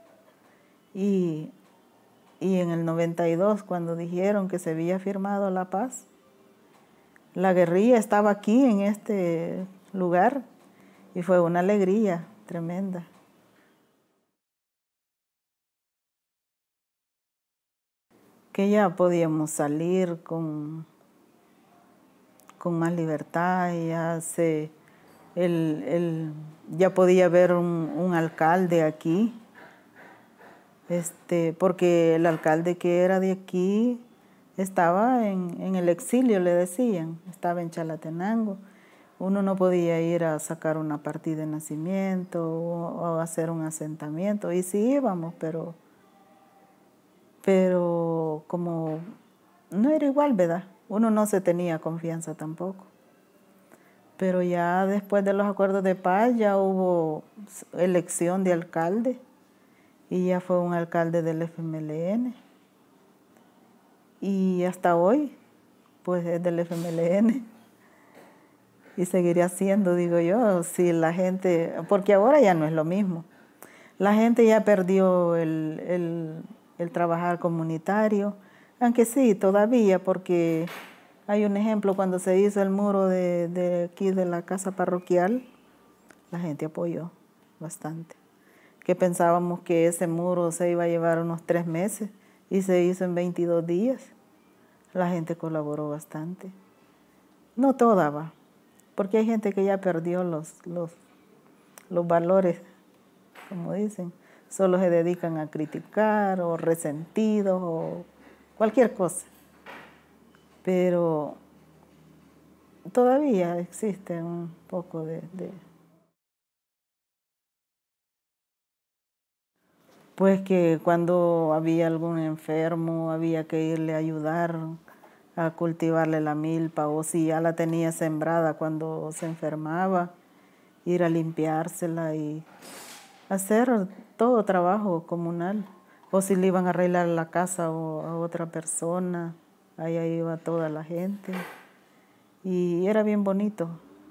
Y, y en el noventa y dos, cuando dijeron que se había firmado la paz, la guerrilla estaba aquí en este lugar y fue una alegría tremenda. Que ya podíamos salir con, con más libertad, ya, se, el, el, ya podía haber un, un alcalde aquí, este, porque el alcalde que era de aquí estaba en, en el exilio, le decían, estaba en Chalatenango. Uno no podía ir a sacar una partida de nacimiento o, o hacer un asentamiento, y sí íbamos, pero, pero como no era igual, ¿verdad? Uno no se tenía confianza tampoco. Pero ya después de los acuerdos de paz ya hubo elección de alcalde y ya fue un alcalde del efe eme ele ene. Y hasta hoy, pues es del efe eme ele ene. Y seguiría siendo, digo yo, si la gente, porque ahora ya no es lo mismo. La gente ya perdió el, el, el trabajar comunitario, aunque sí, todavía, porque hay un ejemplo, cuando se hizo el muro de, de aquí de la casa parroquial, la gente apoyó bastante. Que pensábamos que ese muro se iba a llevar unos tres meses y se hizo en veintidós días. La gente colaboró bastante. No toda va, porque hay gente que ya perdió los, los, los valores, como dicen. Solo se dedican a criticar o resentidos o cualquier cosa. Pero todavía existe un poco de, de... Pues que cuando había algún enfermo había que irle a ayudar a cultivarle la milpa, o si ya la tenía sembrada cuando se enfermaba, ir a limpiársela y hacer todo trabajo comunal. O si le iban a arreglar la casa o a otra persona, allá iba toda la gente. Y era bien bonito.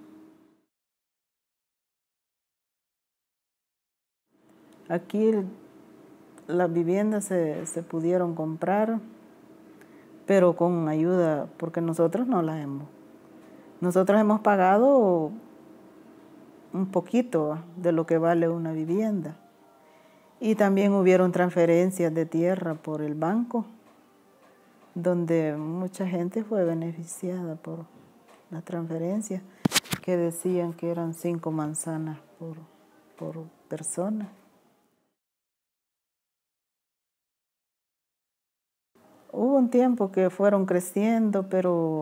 Aquí las viviendas se, se pudieron comprar, pero con ayuda, porque nosotros no las hemos. Nosotros hemos pagado un poquito de lo que vale una vivienda. Y también hubieron transferencias de tierra por el banco, donde mucha gente fue beneficiada por las transferencias, que decían que eran cinco manzanas por, por persona. Hubo un tiempo que fueron creciendo, pero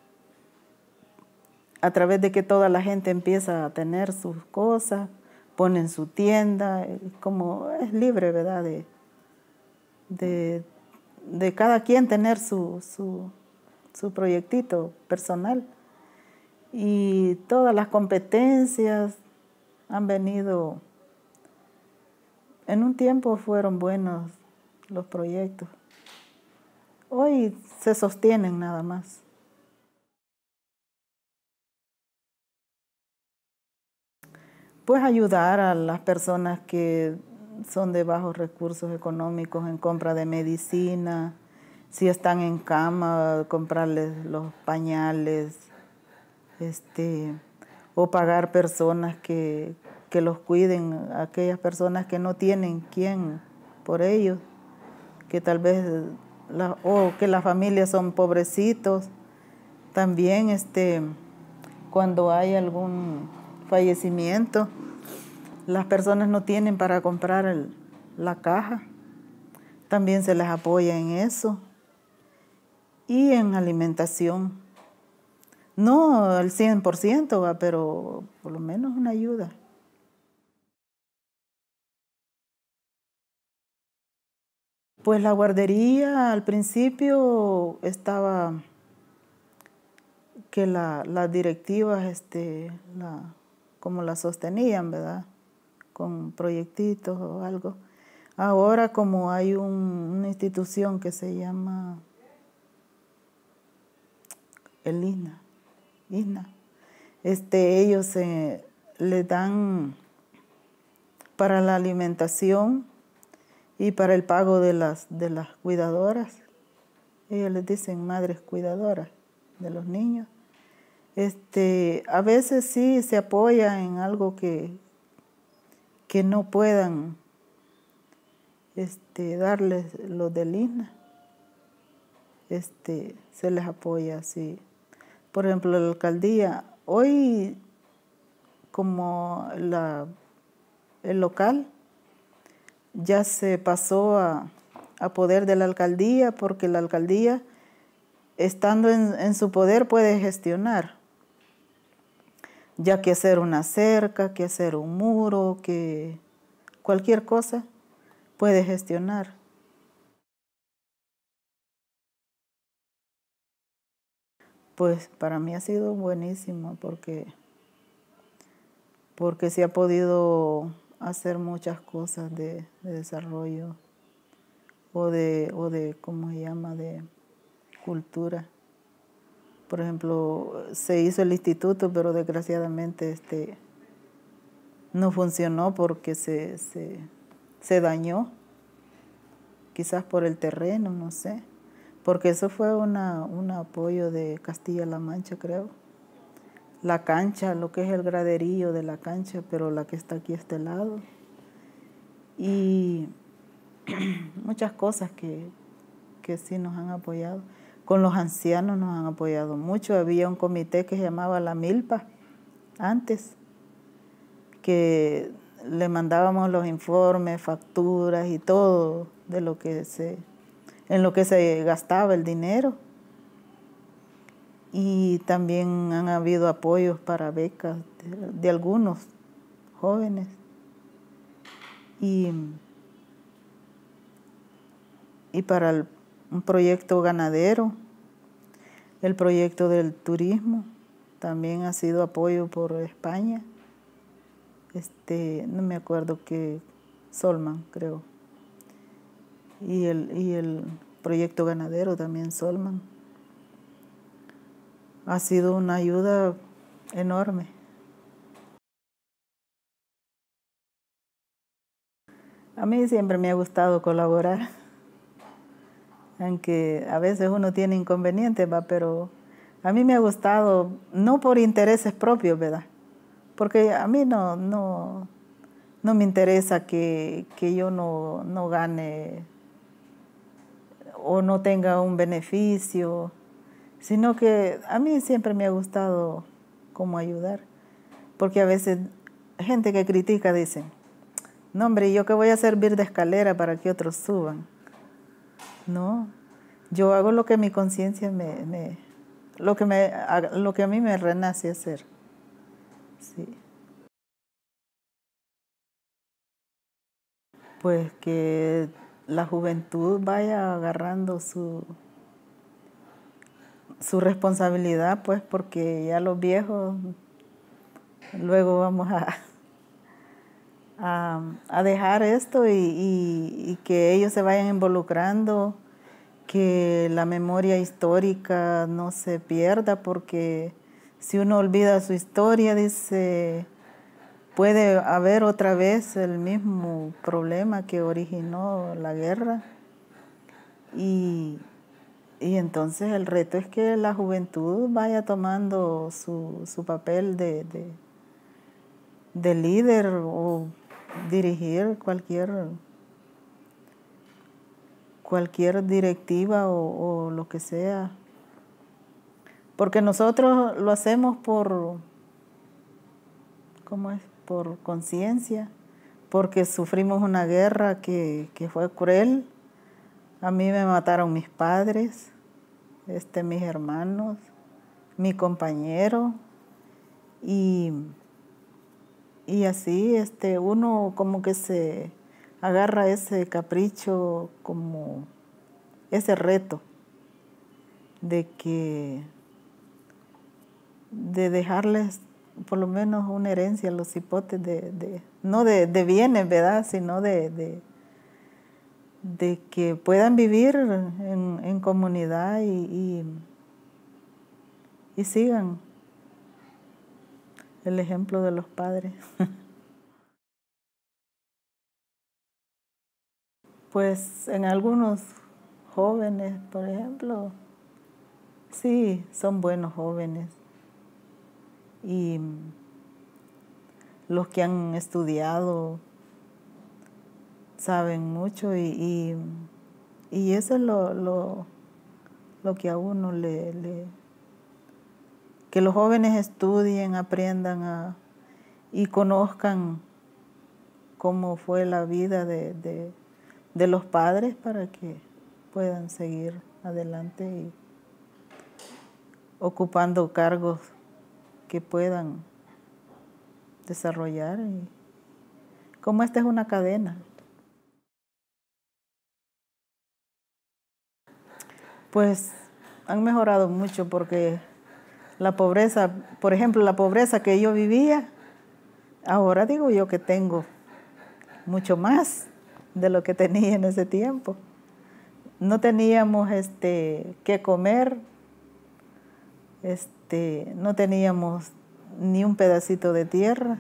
a través de que toda la gente empieza a tener sus cosas, ponen su tienda, como es libre, ¿verdad? De, de, de cada quien tener su, su, su proyectito personal. Y todas las competencias han venido, en un tiempo fueron buenos los proyectos. Hoy se sostienen nada más. Pues ayudar a las personas que son de bajos recursos económicos en compra de medicina, si están en cama, comprarles los pañales, este, o pagar personas que, que los cuiden, aquellas personas que no tienen quien por ellos, que tal vez, la, o que las familias son pobrecitos. También este, cuando hay algún fallecimiento, las personas no tienen para comprar el, la caja, también se les apoya en eso. Y en alimentación, no al cien por ciento, ¿va? Pero por lo menos una ayuda. Pues la guardería al principio estaba que la, las directivas este, la, como la sostenían, ¿verdad? Con proyectitos o algo. Ahora como hay un, una institución que se llama el I N A, I N A, este, ellos eh, le dan para la alimentación y para el pago de las, de las cuidadoras. Ellos les dicen madres cuidadoras de los niños. Este, a veces sí se apoya en algo que, que no puedan este, darles los del I N A. Este, se les apoya así. Por ejemplo, la alcaldía, hoy como la, el local ya se pasó a, a poder de la alcaldía, porque la alcaldía, estando en, en su poder, puede gestionar. Ya que hacer una cerca, que hacer un muro, que cualquier cosa puede gestionar. Pues para mí ha sido buenísimo porque, porque se ha podido hacer muchas cosas de, de desarrollo o de, o de, ¿cómo se llama?, de cultura. Por ejemplo, se hizo el instituto, pero desgraciadamente este, no funcionó porque se, se, se dañó, quizás por el terreno, no sé, porque eso fue una, un apoyo de Castilla-La Mancha, creo. La cancha, lo que es el graderío de la cancha, pero la que está aquí a este lado. Y muchas cosas que, que sí nos han apoyado. Con los ancianos nos han apoyado mucho. Había un comité que se llamaba La Milpa antes, que le mandábamos los informes, facturas y todo de lo que se, en lo que se gastaba el dinero. Y también han habido apoyos para becas de, de algunos jóvenes. Y, y para el, un proyecto ganadero, el proyecto del turismo, también ha sido apoyo por España. Este, no me acuerdo qué, Solman, creo. Y el, y el proyecto ganadero también, Solman. Ha sido una ayuda enorme. A mí siempre me ha gustado colaborar, aunque a veces uno tiene inconvenientes, ¿va? Pero a mí me ha gustado, no por intereses propios, ¿verdad? Porque a mí no, no, no me interesa que, que yo no, no gane o no tenga un beneficio, sino que a mí siempre me ha gustado como ayudar. Porque a veces gente que critica dice, no hombre, ¿yo qué voy a servir de escalera para que otros suban? No, yo hago lo que mi conciencia me, me, lo que me, lo que a mí me renace hacer. Sí. Pues que la juventud vaya agarrando su, su responsabilidad, pues porque ya los viejos luego vamos a, a, a dejar esto y, y, y que ellos se vayan involucrando, que la memoria histórica no se pierda, porque si uno olvida su historia, dice, puede haber otra vez el mismo problema que originó la guerra. Y, y entonces el reto es que la juventud vaya tomando su, su papel de, de, de líder o dirigir cualquier, cualquier directiva o, o lo que sea. Porque nosotros lo hacemos por, ¿cómo es? Por conciencia, porque sufrimos una guerra que, que fue cruel. A mí me mataron mis padres, este, mis hermanos, mi compañero, y, y así este, uno como que se agarra ese capricho, como ese reto de que de dejarles por lo menos una herencia a los hipotes, de, de, no de, de bienes, ¿verdad? Sino de, de, de que puedan vivir en, en comunidad y, y, y sigan el ejemplo de los padres. Pues en algunos jóvenes, por ejemplo, sí, son buenos jóvenes. Y los que han estudiado saben mucho y, y, y eso es lo, lo, lo que a uno le, le... que los jóvenes estudien, aprendan a, y conozcan cómo fue la vida de, de, de los padres para que puedan seguir adelante y ocupando cargos que puedan desarrollar. Y como esta es una cadena. Pues han mejorado mucho porque la pobreza, por ejemplo, la pobreza que yo vivía, ahora digo yo que tengo mucho más de lo que tenía en ese tiempo. No teníamos este, qué comer, este, no teníamos ni un pedacito de tierra.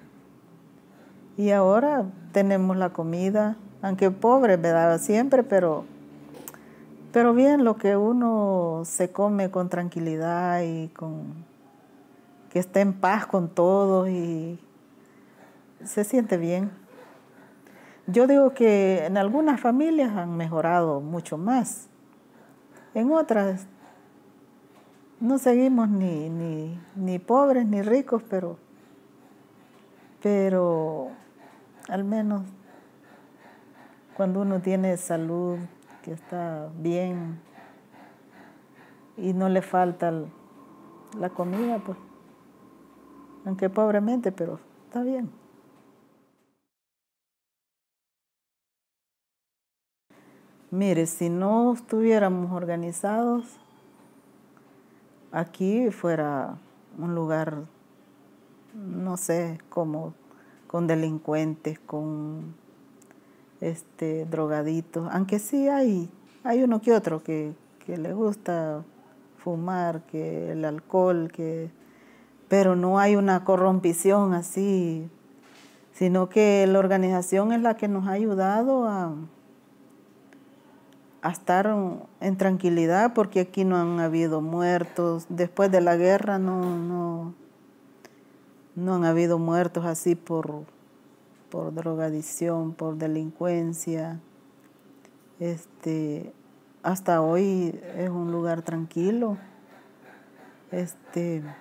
Y ahora tenemos la comida, aunque pobre, ¿verdad? Siempre, pero, pero bien, lo que uno se come con tranquilidad y con que esté en paz con todos y se siente bien. Yo digo que en algunas familias han mejorado mucho más. En otras no seguimos ni, ni, ni pobres ni ricos, pero, pero al menos cuando uno tiene salud, que está bien y no le falta la comida, pues, aunque pobremente, pero está bien. Mire, si no estuviéramos organizados, aquí fuera un lugar, no sé, como con delincuentes, con este, drogaditos, aunque sí hay, hay uno que otro que, que le gusta fumar, que el alcohol, que, pero no hay una corrompición así, sino que la organización es la que nos ha ayudado a, a estar en tranquilidad, porque aquí no han habido muertos, después de la guerra no, no, no han habido muertos así por, por drogadicción, por delincuencia. Este, hasta hoy es un lugar tranquilo. Este,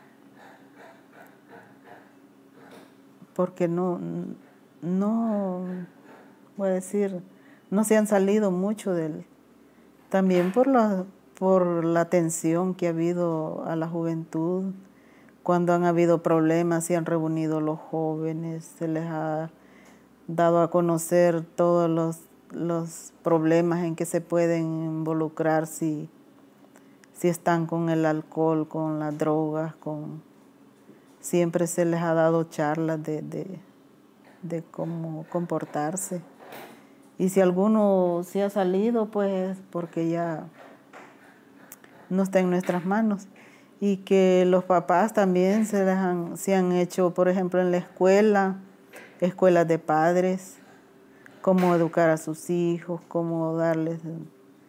porque no, no, voy a decir, no se han salido mucho del, también por la, por la atención que ha habido a la juventud. Cuando han habido problemas, se han reunido los jóvenes, se les ha dado a conocer todos los, los problemas en que se pueden involucrar si, si están con el alcohol, con las drogas, con, siempre se les ha dado charlas de, de, de cómo comportarse. Y si alguno se ha salido, pues porque ya no está en nuestras manos. Y que los papás también se, les han, se han hecho, por ejemplo, en la escuela, escuelas de padres, cómo educar a sus hijos, cómo darles,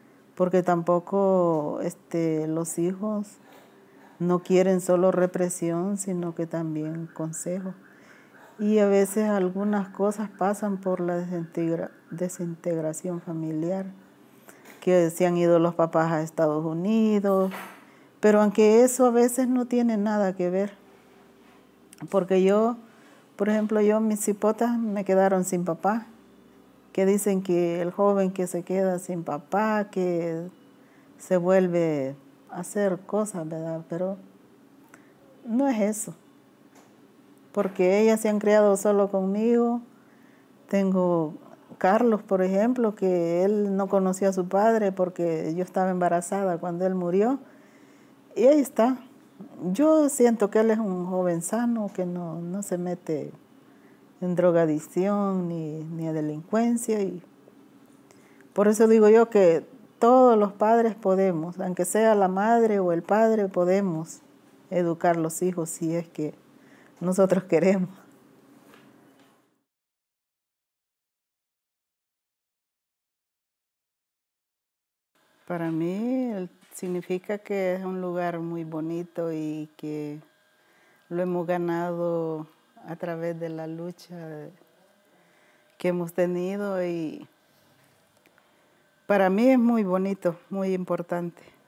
porque tampoco este, los hijos no quieren solo represión, sino que también consejo. Y a veces algunas cosas pasan por la desintegra- desintegración familiar, que se han ido los papás a Estados Unidos, pero aunque eso a veces no tiene nada que ver, porque yo, por ejemplo, yo, mis hipotas me quedaron sin papá, que dicen que el joven que se queda sin papá, que se vuelve a hacer cosas, ¿verdad? Pero no es eso, porque ellas se han criado solo conmigo. Tengo Carlos, por ejemplo, que él no conoció a su padre porque yo estaba embarazada cuando él murió, y ahí está. Yo siento que él es un joven sano, que no, no se mete en drogadicción ni, ni a delincuencia, y por eso digo yo que todos los padres podemos, aunque sea la madre o el padre, podemos educar los hijos si es que nosotros queremos. Para mí el- significa que es un lugar muy bonito y que lo hemos ganado a través de la lucha que hemos tenido, y para mí es muy bonito, muy importante.